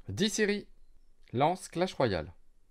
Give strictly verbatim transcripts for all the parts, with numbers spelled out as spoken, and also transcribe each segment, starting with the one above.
Dis Siri, lance Clash Royale.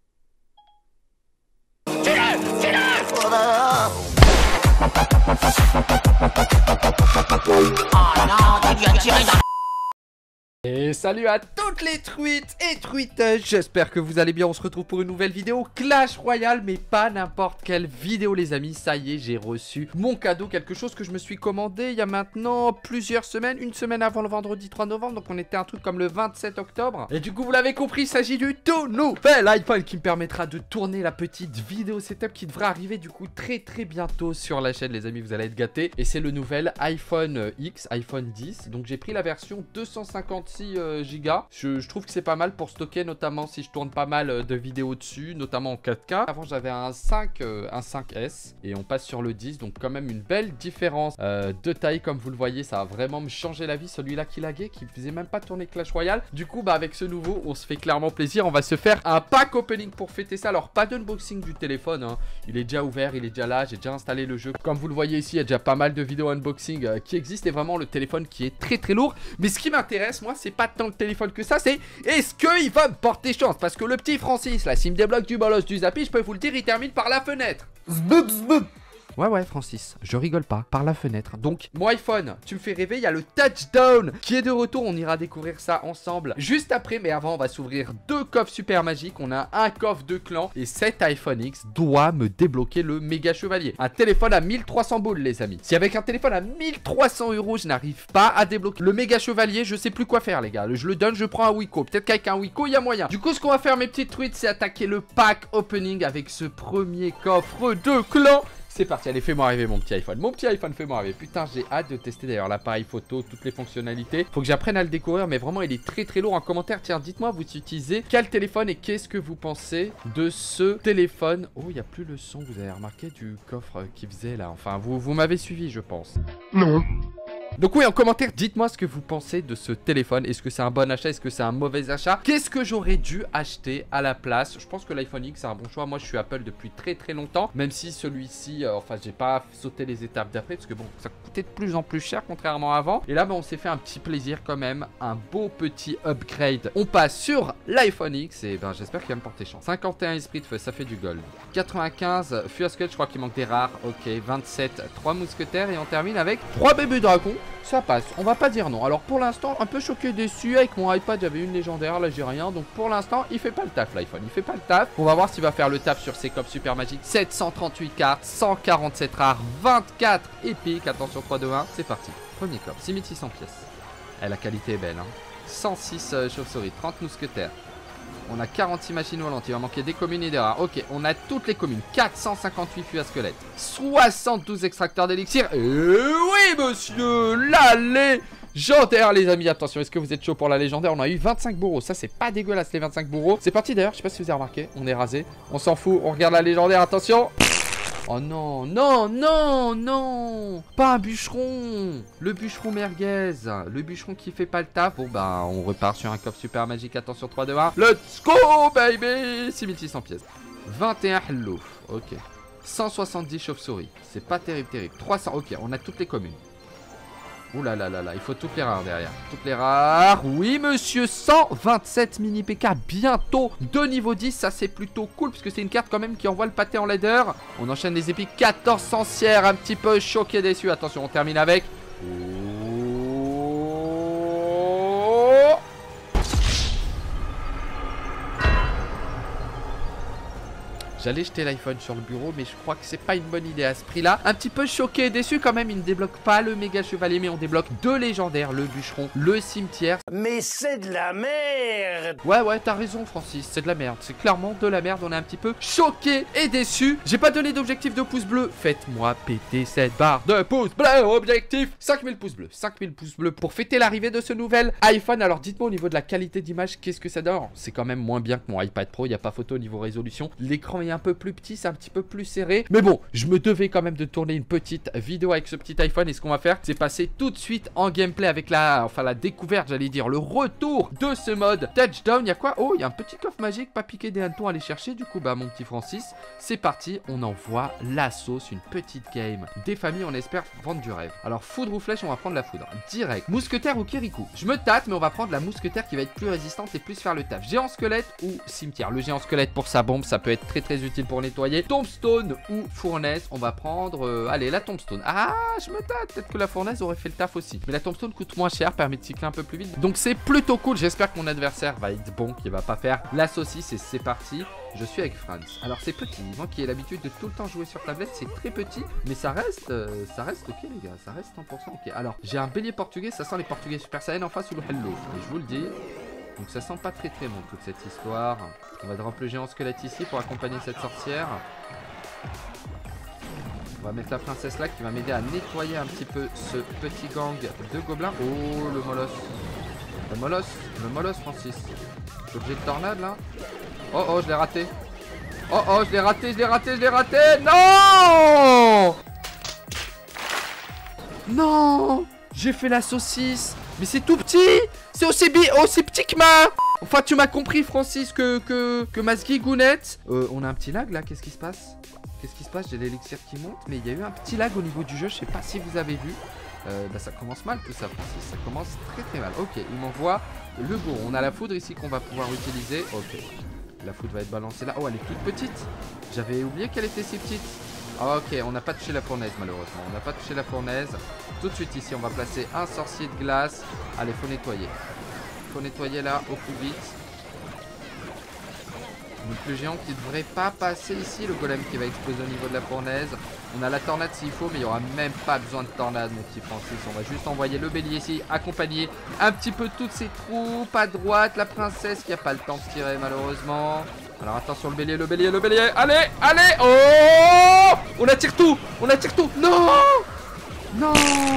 Et salut à toutes les truites et truites, j'espère que vous allez bien. On se retrouve pour une nouvelle vidéo Clash Royale, mais pas n'importe quelle vidéo les amis. Ça y est, j'ai reçu mon cadeau, quelque chose que je me suis commandé il y a maintenant plusieurs semaines, une semaine avant le vendredi trois novembre, donc on était un truc comme le vingt-sept octobre. Et du coup vous l'avez compris, il s'agit du tout nouvel iPhone qui me permettra de tourner la petite vidéo setup qui devrait arriver du coup très très bientôt sur la chaîne les amis, vous allez être gâtés. Et c'est le nouvel iPhone X, iPhone dix, donc j'ai pris la version deux cent cinquante-six giga. Je, je trouve que c'est pas mal pour stocker, notamment si je tourne pas mal de vidéos dessus, notamment en quatre K. Avant j'avais un cinq, euh, un cinq S et on passe sur le dix, donc quand même une belle différence euh, de taille comme vous le voyez. Ça a vraiment me changé la vie, celui-là qui laguait, qui faisait même pas tourner Clash Royale. Du coup bah avec ce nouveau on se fait clairement plaisir, on va se faire un pack opening pour fêter ça. Alors pas d'unboxing du téléphone hein. Il est déjà ouvert, il est déjà là, j'ai déjà installé le jeu. Comme vous le voyez ici, il y a déjà pas mal de vidéos unboxing euh, qui existent et vraiment le téléphone qui est très très lourd. Mais ce qui m'intéresse moi c'est pas tant le téléphone que ça, c'est est-ce qu'il va me porter chance? Parce que le petit Francis là, s'il me débloque du bolos, du zappy, je peux vous le dire, il termine par la fenêtre. Zbub, zbub. Ouais ouais Francis, je rigole pas, par la fenêtre. Donc mon iPhone, tu me fais rêver, il y a le Touchdown qui est de retour, on ira découvrir ça ensemble juste après. Mais avant on va s'ouvrir deux coffres super magiques. On a un coffre de clan et cet iPhone X doit me débloquer le méga chevalier. Un téléphone à mille trois cents boules les amis. Si avec un téléphone à mille trois cents euros je n'arrive pas à débloquer le méga chevalier, je sais plus quoi faire les gars. Je le donne, je prends un Wiko, peut-être qu'avec un Wiko il y a moyen. Du coup ce qu'on va faire mes petites truites, c'est attaquer le pack opening avec ce premier coffre de clan. C'est parti, allez, fais-moi arriver mon petit iPhone. Mon petit iPhone, fais-moi arriver. Putain, j'ai hâte de tester d'ailleurs l'appareil photo, toutes les fonctionnalités. Faut que j'apprenne à le découvrir, mais vraiment, il est très très lourd. En commentaire, tiens, dites-moi, vous utilisez quel téléphone et qu'est-ce que vous pensez de ce téléphone. Oh, il n'y a plus le son, vous avez remarqué du coffre qui faisait là. Enfin, vous, vous m'avez suivi, je pense. Non. Donc oui, en commentaire, dites-moi ce que vous pensez de ce téléphone. Est-ce que c'est un bon achat? Est-ce que c'est un mauvais achat? Qu'est-ce que j'aurais dû acheter à la place? Je pense que l'iPhone X c'est un bon choix. Moi je suis Apple depuis très très longtemps. Même si celui-ci, euh, enfin j'ai pas sauté les étapes d'après. Parce que bon, ça coûtait de plus en plus cher contrairement à avant. Et là bah, on s'est fait un petit plaisir quand même. Un beau petit upgrade. On passe sur l'iPhone X. Et ben j'espère qu'il va me porter chance. cinquante et un esprit de feu, ça fait du gold. quatre-vingt-quinze, Fusquet, je crois qu'il manque des rares. Ok, vingt-sept, trois mousquetaires. Et on termine avec trois bébés dragons. Ça passe, on va pas dire non. Alors pour l'instant, un peu choqué, déçu. Avec mon iPad, j'avais une légendaire, là j'ai rien. Donc pour l'instant, il fait pas le taf l'iPhone, il fait pas le taf. On va voir s'il va faire le taf sur ses coffres super magiques. Sept cent trente-huit cartes, cent quarante-sept rares, vingt-quatre épiques. Attention, trois, deux, un, c'est parti. Premier coffre, six mille six cents pièces. Eh, la qualité est belle hein. cent six euh, chauves-souris, trente mousquetaires. On a quarante-six machines volantes, il va manquer des communes et des rares. Ok, on a toutes les communes. quatre cent cinquante-huit fûts à squelette. soixante-douze extracteurs d'élixir. Et oui, monsieur, la légendaire, les amis. Attention, est-ce que vous êtes chaud pour la légendaire? On a eu vingt-cinq bourreaux. Ça, c'est pas dégueulasse, les vingt-cinq bourreaux. C'est parti d'ailleurs, je sais pas si vous avez remarqué. On est rasé. On s'en fout. On regarde la légendaire. Attention. Oh non, non, non, non. Pas un bûcheron. Le bûcheron merguez. Le bûcheron qui fait pas le taf. Bon bah on repart sur un coffre super magique. Attention, trois, deux, un. Let's go baby. six mille six cents pièces. vingt et un hello. Ok. cent soixante-dix chauves-souris. C'est pas terrible, terrible. trois cents. Ok, on a toutes les communes. Ouh là là là là, il faut toutes les rares derrière. Toutes les rares. Oui, monsieur. cent vingt-sept mini P K. Bientôt de niveau dix. Ça, c'est plutôt cool. Parce que c'est une carte quand même qui envoie le pâté en leader. On enchaîne les épiques. quatorze sorcières. Un petit peu choqué, déçu. Attention, on termine avec. J'allais jeter l'iPhone sur le bureau, mais je crois que c'est pas une bonne idée à ce prix-là. Un petit peu choqué et déçu quand même. Il ne débloque pas le méga chevalier, mais on débloque deux légendaires, le bûcheron, le cimetière. Mais c'est de la merde. Ouais, ouais, t'as raison, Francis. C'est de la merde. C'est clairement de la merde. On est un petit peu choqué et déçu. J'ai pas donné d'objectif de pouce bleu. Faites-moi péter cette barre de pouce bleu. Objectif cinq mille pouces bleus. cinq mille pouces bleus pour fêter l'arrivée de ce nouvel iPhone. Alors dites-moi au niveau de la qualité d'image, qu'est-ce que ça donne? C'est quand même moins bien que mon iPad Pro. Il n'y a pas photo au niveau résolution. L'écran est est un peu plus petit, c'est un petit peu plus serré. Mais bon, je me devais quand même de tourner une petite vidéo avec ce petit iPhone. Et ce qu'on va faire, c'est passer tout de suite en gameplay avec la, enfin la découverte, j'allais dire, le retour de ce mode touchdown. Il y a quoi? Oh, il y a un petit coffre magique, pas piquer des hannetons à aller chercher. Du coup, bah mon petit Francis, c'est parti. On envoie la sauce, une petite game. Des familles, on espère vendre du rêve. Alors, foudre ou flèche, on va prendre la foudre. Direct. Mousquetaire ou Kirikou? Je me tâte, mais on va prendre la mousquetaire qui va être plus résistante et plus faire le taf. Géant squelette ou cimetière? Le géant squelette pour sa bombe, ça peut être très très utile pour nettoyer. Tombstone ou fournaise? On va prendre, euh, allez, la tombstone. Ah, je me tâte. Peut-être que la fournaise aurait fait le taf aussi. Mais la tombstone coûte moins cher, permet de cycler un peu plus vite. Donc c'est plutôt cool. J'espère que mon adversaire va être bon, qu'il va pas faire la saucisse. Et c'est parti. Je suis avec Franz. Alors c'est petit. Moi qui ai l'habitude de tout le temps jouer sur tablette, c'est très petit. Mais ça reste, euh, ça reste ok les gars. Ça reste cent pour cent ok. Alors j'ai un bélier portugais. Ça sent les portugais super saiyan en face ou le hello. Et je vous le dis. Donc ça sent pas très très bon toute cette histoire. On va drop le géant squelette ici pour accompagner cette sorcière. On va mettre la princesse là qui va m'aider à nettoyer un petit peu ce petit gang de gobelins. Oh le molosse. Le molosse. Le molosse Francis. Je suis obligé de tornade là. Oh oh je l'ai raté. Oh oh je l'ai raté, je l'ai raté, je l'ai raté. Non. Non. J'ai fait la saucisse. Mais c'est tout petit. C'est aussi, aussi petit que ma... Enfin tu m'as compris Francis que, que, que ma zguigounette. Euh, on a un petit lag là, qu'est-ce qui se passe? Qu'est-ce qui se passe? J'ai l'élixir qui monte, mais il y a eu un petit lag au niveau du jeu, je sais pas si vous avez vu. Euh, bah ça commence mal tout ça Francis, ça commence très très mal. Ok, il m'envoie le go. On a la foudre ici qu'on va pouvoir utiliser. Ok, la foudre va être balancée là. Oh elle est toute petite. J'avais oublié qu'elle était si petite. Ah, ok, on n'a pas touché la fournaise malheureusement. On n'a pas touché la fournaise. Tout de suite ici, on va placer un sorcier de glace. Allez, faut nettoyer. Faut nettoyer là au plus vite. Donc le géant qui ne devrait pas passer ici. Le golem qui va exploser au niveau de la fournaise. On a la tornade s'il faut, mais il n'y aura même pas besoin de tornade, mon petit Francis. On va juste envoyer le bélier ici, accompagner un petit peu toutes ces troupes. À droite, la princesse qui n'a pas le temps de tirer malheureusement. Alors attention le bélier, le bélier, le bélier. Allez, allez. Oh, on attire tout, on attire tout. Non, non,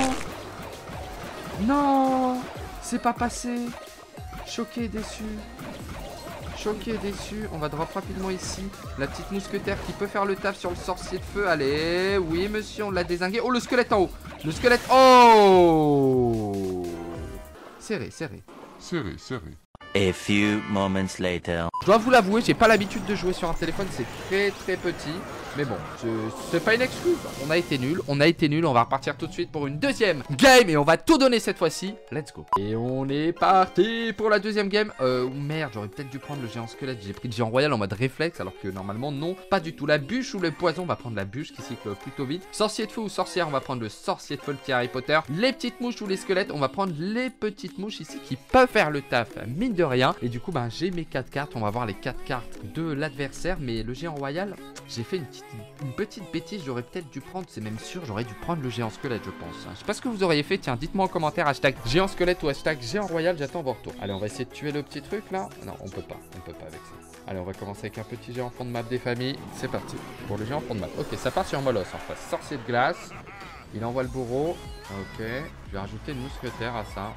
non. C'est pas passé. Choqué, déçu. Choqué, déçu. On va drop rapidement ici. La petite mousquetaire qui peut faire le taf sur le sorcier de feu. Allez, oui monsieur, on l'a dézingué. Oh le squelette en haut. Le squelette. Oh. Serré, serré. Serré, serré. A few moments later. Je dois vous l'avouer, j'ai pas l'habitude de jouer sur un téléphone, c'est très très petit. Mais bon, c'est pas une excuse. On a été nul, on a été nul. On va repartir tout de suite pour une deuxième game et on va tout donner cette fois-ci. Let's go. Et on est parti pour la deuxième game. Euh, merde, j'aurais peut-être dû prendre le géant squelette. J'ai pris le géant royal en mode réflexe alors que normalement non, pas du tout. La bûche ou le poison, on va prendre la bûche qui cycle plutôt vite. Sorcier de feu ou sorcière, on va prendre le sorcier de feu, le petit Harry Potter. Les petites mouches ou les squelettes, on va prendre les petites mouches ici qui peuvent faire le taf, mine de rien. Et du coup, ben, j'ai mes quatre cartes. On va voir les quatre cartes de l'adversaire. Mais le géant royal, j'ai fait une petite, une petite bêtise. J'aurais peut-être dû prendre, c'est même sûr, j'aurais dû prendre le géant squelette, je pense. Je sais pas ce que vous auriez fait. Tiens, dites-moi en commentaire hashtag géant squelette ou hashtag géant royal. J'attends vos retours. Allez, on va essayer de tuer le petit truc là. Non, on peut pas. On peut pas avec ça. Allez, on va commencer avec un petit géant fond de map des familles. C'est parti pour le géant fond de map. Ok, ça part sur Molosse en face. Sorcier de glace. Il envoie le bourreau. Ok. Je vais rajouter une mousquetaire à ça.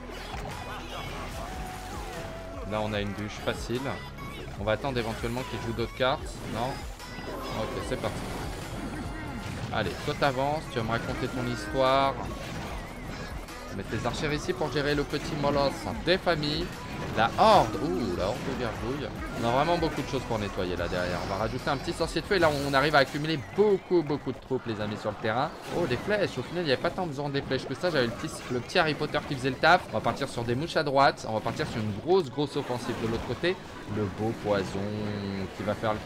Là, on a une bûche facile. On va attendre éventuellement qu'il joue d'autres cartes. Non. Ok, c'est parti. Allez, toi t'avances. Tu vas me raconter ton histoire. On va mettre les archers ici pour gérer le petit molosse des familles. La horde. Ouh, la horde de gargouilles. On a vraiment beaucoup de choses pour nettoyer là derrière. On va rajouter un petit sorcier de feu. Et là, on arrive à accumuler beaucoup, beaucoup de troupes, les amis, sur le terrain. Oh, des flèches. Au final, il n'y avait pas tant besoin des flèches que ça. J'avais le petit, le petit Harry Potter qui faisait le taf. On va partir sur des mouches à droite. On va partir sur une grosse, grosse offensive de l'autre côté. Le beau poison qui va faire le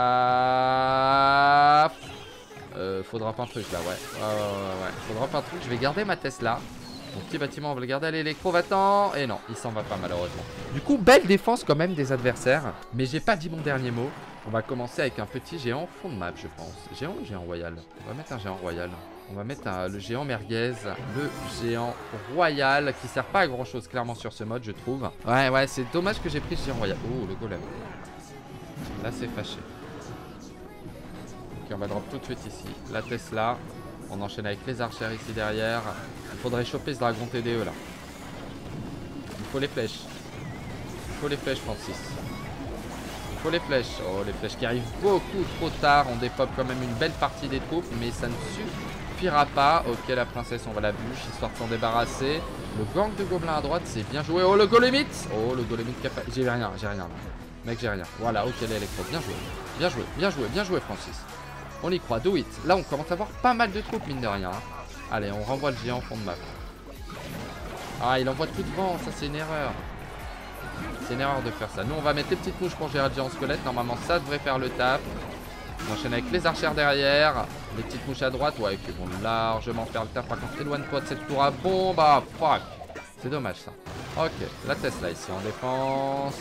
taf. Euh, faudra pas un truc là, ouais. Ouais, ouais, ouais, ouais. Faudra pas un truc. Je vais garder ma Tesla. Mon petit bâtiment, on va le garder à l'électro, va-t'en. Et non, il s'en va pas malheureusement. Du coup, belle défense quand même des adversaires. Mais j'ai pas dit mon dernier mot. On va commencer avec un petit géant fond de map, je pense. Géant ou géant royal? On va mettre un géant royal. On va mettre un, le géant merguez. Le géant royal qui sert pas à grand chose clairement sur ce mode, je trouve. Ouais, ouais, c'est dommage que j'ai pris ce géant royal. Oh, le golem. Là, c'est fâché. Ok, on va drop tout de suite ici. La Tesla. On enchaîne avec les archers ici derrière. Il faudrait choper ce dragon T D E là. Il faut les flèches. Il faut les flèches, Francis. faut les flèches. Oh, les flèches qui arrivent beaucoup trop tard. On dépop quand même une belle partie des troupes, mais ça ne suffira pas. Ok, la princesse, on va la bûche, histoire de s'en débarrasser. Le gang de gobelins à droite, c'est bien joué. Oh, le golemite. Oh, le golemite qui a fait... J'ai rien, j'ai rien. Mec, j'ai rien. Voilà, ok, l'électro. Bien joué. Bien joué, bien joué, bien joué, Francis. On y croit, do it. Là, on commence à avoir pas mal de troupes, mine de rien. Allez, on renvoie le géant en fond de map. Ah, il envoie tout devant, ça c'est une erreur. C'est une erreur de faire ça. Nous, on va mettre les petites mouches pour gérer le géant squelette. Normalement, ça devrait faire le taf. On enchaîne avec les archères derrière. Les petites mouches à droite, ouais, qui vont largement faire le taf. Par contre, éloigne-toi de cette tour à bombe. Ah, fuck. C'est dommage, ça. Ok, la Tesla ici en défense.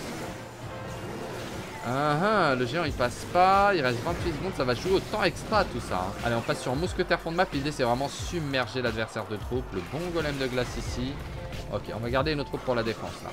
Ah, ah, le géant il passe pas, il reste vingt-huit secondes, ça va jouer au temps extra tout ça. Hein. Allez, on passe sur mousquetaire fond de map. L'idée c'est vraiment submerger l'adversaire de troupes. Le bon golem de glace ici. Ok, on va garder nos troupes pour la défense là.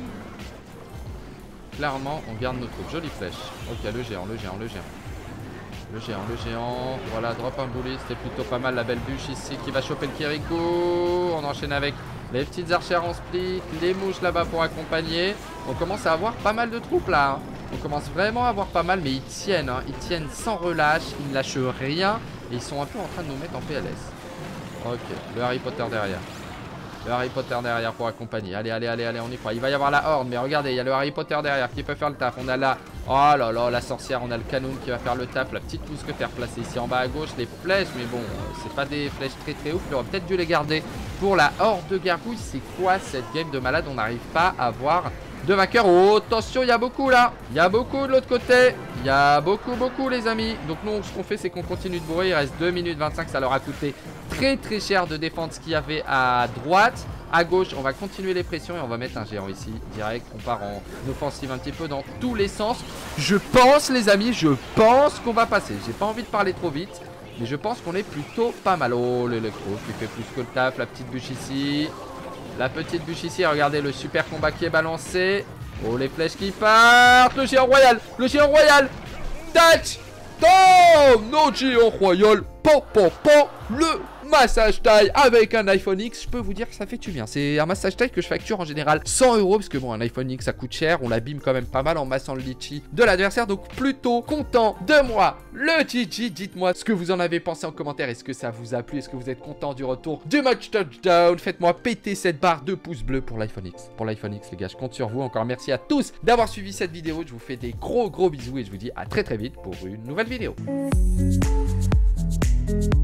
Clairement, on garde nos troupes. Jolie flèche. Ok, le géant, le géant, le géant. Le géant, le géant. Voilà, drop un bully. C'était plutôt pas mal la belle bûche ici qui va choper le Kiriko. On enchaîne avec les petites archères en split. Les mouches là-bas pour accompagner. On commence à avoir pas mal de troupes là. Hein. On commence vraiment à avoir pas mal, mais ils tiennent, hein. Ils tiennent sans relâche, ils ne lâchent rien. Et ils sont un peu en train de nous mettre en P L S. Ok, le Harry Potter derrière. Le Harry Potter derrière pour accompagner. Allez, allez, allez, allez, on y croit. Il va y avoir la horde, mais regardez, il y a le Harry Potter derrière qui peut faire le taf. On a la... Oh là là, la sorcière, on a le canon qui va faire le taf. La petite mousquetaire placée ici en bas à gauche. Les flèches, mais bon, c'est pas des flèches très très ouf. Il aurait peut-être dû les garder pour la horde de gargouilles. C'est quoi cette game de malade? On n'arrive pas à voir de vainqueur. Oh, attention, il y a beaucoup là. Il y a beaucoup de l'autre côté. Il y a beaucoup, beaucoup les amis. Donc nous, ce qu'on fait, c'est qu'on continue de bourrer. Il reste deux minutes vingt-cinq. Ça leur a coûté très très cher de défendre ce qu'il y avait à droite. À gauche, on va continuer les pressions et on va mettre un géant ici. Direct, on part en offensive un petit peu dans tous les sens. Je pense les amis, je pense qu'on va passer. J'ai pas envie de parler trop vite, mais je pense qu'on est plutôt pas mal. Oh, l'électro qui fait plus que le taf. La petite bûche ici. La petite bûche ici, regardez le super combat qui est balancé. Oh, les flèches qui partent. Le géant royal, le géant royal. Touch. Oh, no géant royal. Pan, pan, pan. Le massage taille avec un iPhone X. Je peux vous dire que ça fait du bien. C'est un massage taille que je facture en général cent euros. Parce que bon, un iPhone X ça coûte cher. On l'abîme quand même pas mal en massant le litchi de l'adversaire. Donc plutôt content de moi. Le G G, dites-moi ce que vous en avez pensé en commentaire. Est-ce que ça vous a plu? Est-ce que vous êtes content du retour du match touchdown? Faites-moi péter cette barre de pouces bleus pour l'iPhone X. Pour l'iPhone X les gars, je compte sur vous. Encore merci à tous d'avoir suivi cette vidéo. Je vous fais des gros gros bisous et je vous dis à très très vite pour une nouvelle vidéo.